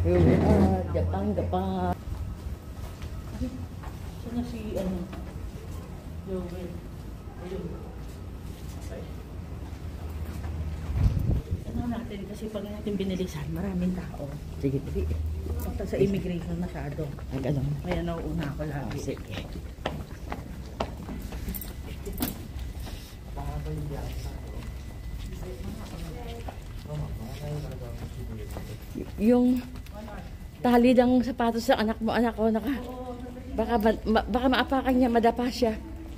Japan, Japan. Saan na si, Joel? Ayun. Okay. Ano natin, kasi pag natin binilisan, maraming tao. Sige, sige. Basta sa immigration masyado. Ano? Kaya nauuna ako lagi. Sige. Yung tali ng sapatos sa anak mo, anak ko, baka maapakan niya, madapa siya.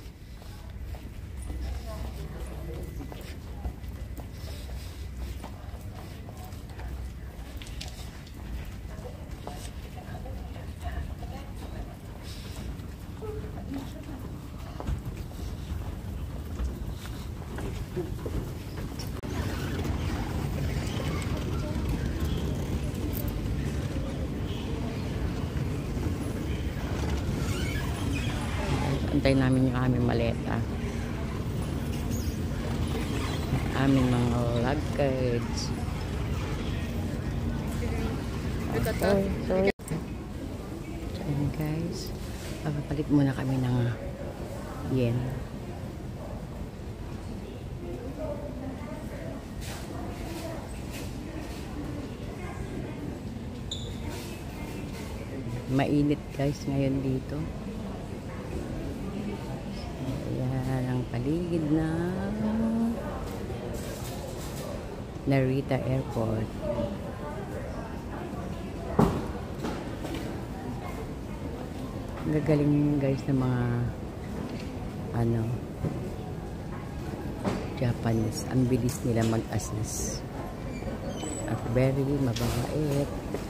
Antay namin yung aming maleta. Aming mga luggage. Okay, so ayan guys, papapalit muna kami ng yen. Mainit guys ngayon dito. Ayan ang paligid ng Narita Airport. Gagaling guys ng mga Japanese. Ang bilis nila mag-assist. At very mababait.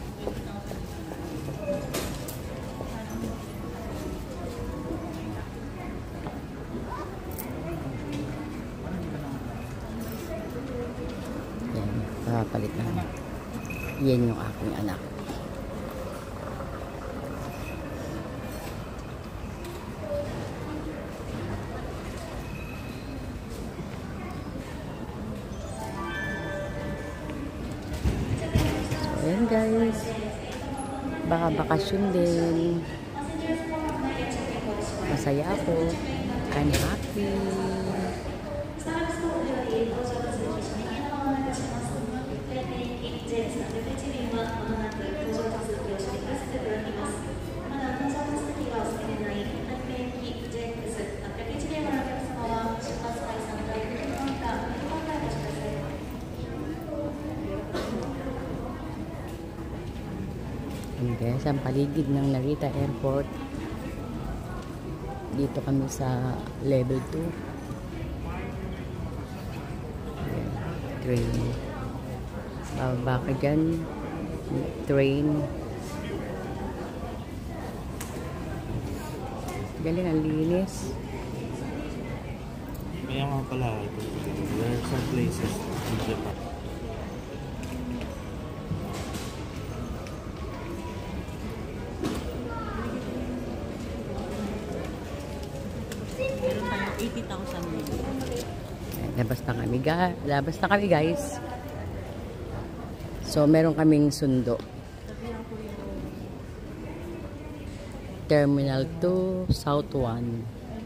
Papalit na. Yan yung aking anak. So, ayan guys. Baka bakasyon din. Masaya ako. I'm happy. And guys, ang paligid ng Narita Airport. Dito kami sa level 2. Ayan, train. Bababa ka dyan. Train. Galing, ang linis. Kaya nga pala, there are some places in Japan. Meron tayong 80,000. Labas na kami guys. So meron kaming sundo. Terminal 2 South 1.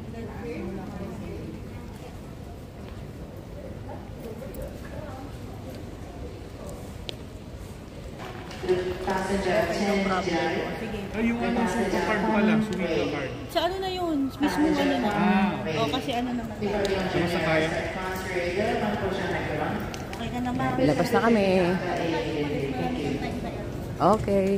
Yung super card pala, Suica card. Sa ano na yun? Mismo ano na. O kasi ano naman. Ano sa kaya? Okay ka naman. Labas na kami. Okay.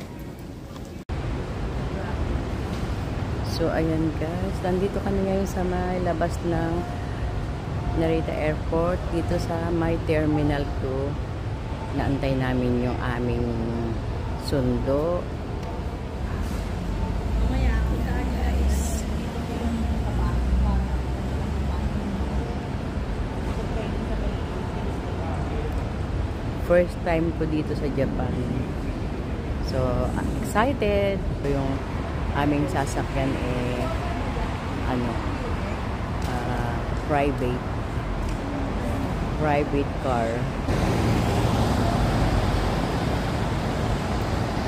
So ayan guys, nandito kami ngayon sa may labas ng Narita Airport, dito sa my Terminal 2. Naantay namin yung aming sundo. Mamaya ako saan guys. First time ko dito sa Japan. So, I'm excited. Yung aming sasakyan private car.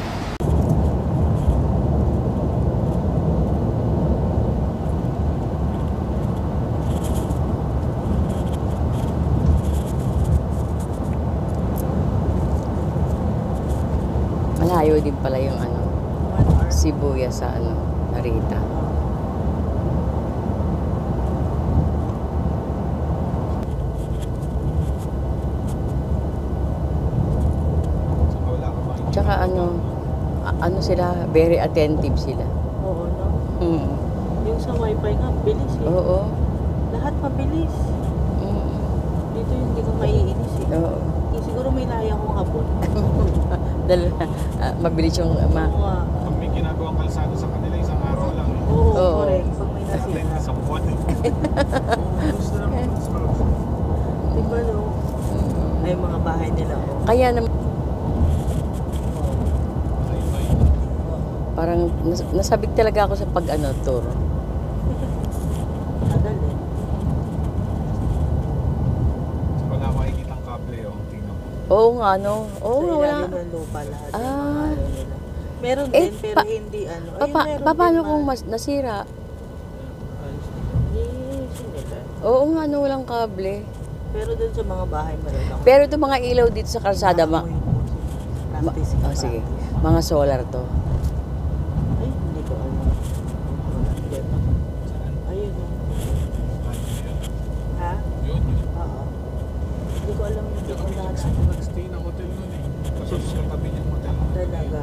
malayo din pala yung ano, 1 hour. Sibuyas sa ano, Narita. Wala ka ba? Tsaka ano, ano sila, very attentive sila. Oo, no? Mm. Yung sa wifi nga, bilis eh. Oo. Lahat mabilis. Mm. Dito yung hindi ko maiinis eh. Oo. Siguro may naya akong hapon. Dahil mabilis yung Oo nga. Pag may ginagawang kalsada sa kanila, isang araw lang eh. Oo, Oo. correct. Pag may Sa atin, nasira. isang buwan eh. Gusto naman sa Diba no? Ay, mga bahay nila. Oh. Kaya naman, parang nasabik talaga ako sa pag-ano, tour. Tagal eh. Wala makikita ang kable oh. Tingnan mo. Oo nga, no? Oo Sa nga, wala. ilalim ng lupa lahat. Yung Ah. mga ano nila. Meron Eh, din, pero hindi ano. Ayun, meron Paano din, kung ma- nasira? Yes, nila. Oo nga, no, walang kable. Pero dun sa mga bahay meron ako. Pero itong mga ilaw dito sa kalsada, Practice. oh, sige, mga solar to. Ay, hindi ko alam. Ayun o. Ha? Yun. Oo. Hindi ko alam yung Hindi kami wala na. nag-stay ng hotel nun eh. Kasi sa tabi niyang hotel. Talaga.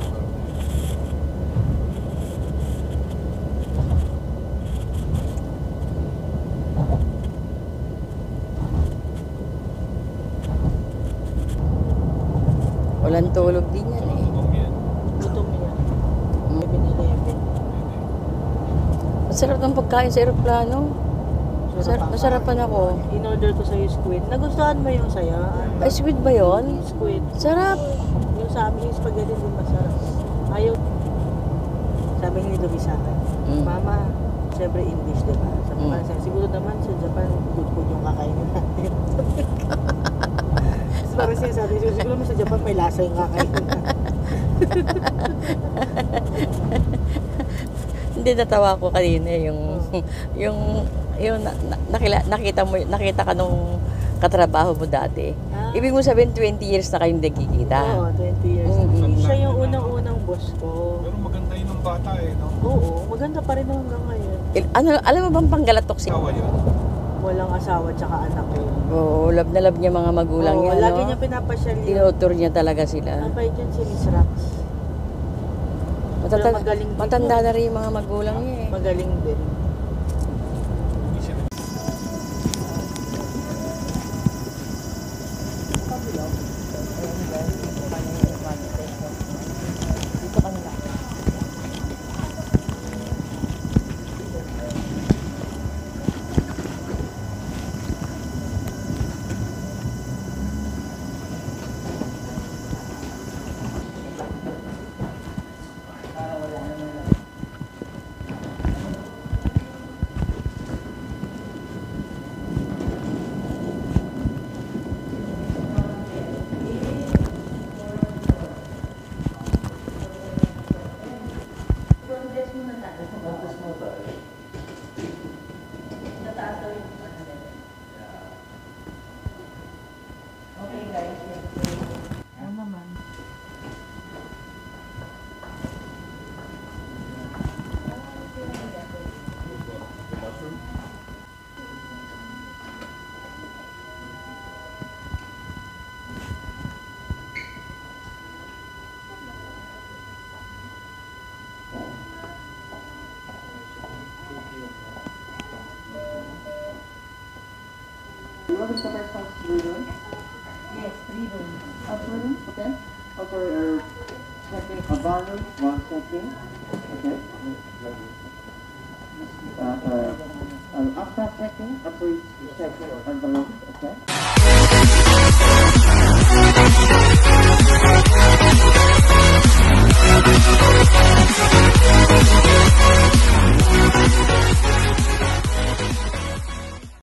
Walang tulog din yan eh. Tugong yan. Gutom yan. Mm. 7-Eleven. Masarap ng pagkain sa aeroplano. Sarap. Nasarapan ako. In-order ko sa'yo squid. Nagustuhan mo yung saya? Ay, sweet ba yon? Squid. Sarap. Yung sa amin, yung spaghetti din masarap. Ayaw. Sabi ni Luby sa akin, Mm. Mama, siyempre English, di ba? Sabi ko, Mm. siguro naman sa Japan, good food yung kakainin natin. Parang sinasabi, siguro naman sa Japan may lasa yung kakainin natin. Hindi, natawa ko kanina yung nakita ka nung katrabaho mo dati. Ah. Ibig mo sabihin 20 years na kayong nagkikita. Oo, 20 years. Mm. Siya yung unang-unang boss ko. Pero maganda yun ng bata eh, no? Oo, maganda pa rin hanggang ngayon. Alam mo bang panggalatok si... Kawa yun. Walang asawa tsaka anak ko. Oo, love na love niya mga magulang Oo, niya, lagi no? niya pinapasyal yun. Tinutur niya talaga sila. Mabait yun si Miss Rax. Pero magaling din Matanda yun. na rin yung mga magulang niya eh. Magaling din. Hindi siya Dito kanila. Okay guys, Ano naman? What is the first house? 3 rooms? Yes, 3 rooms. 3 rooms, okay. Also, checking a bathroom, 1 checking. Okay. After checking, please check on the room, okay.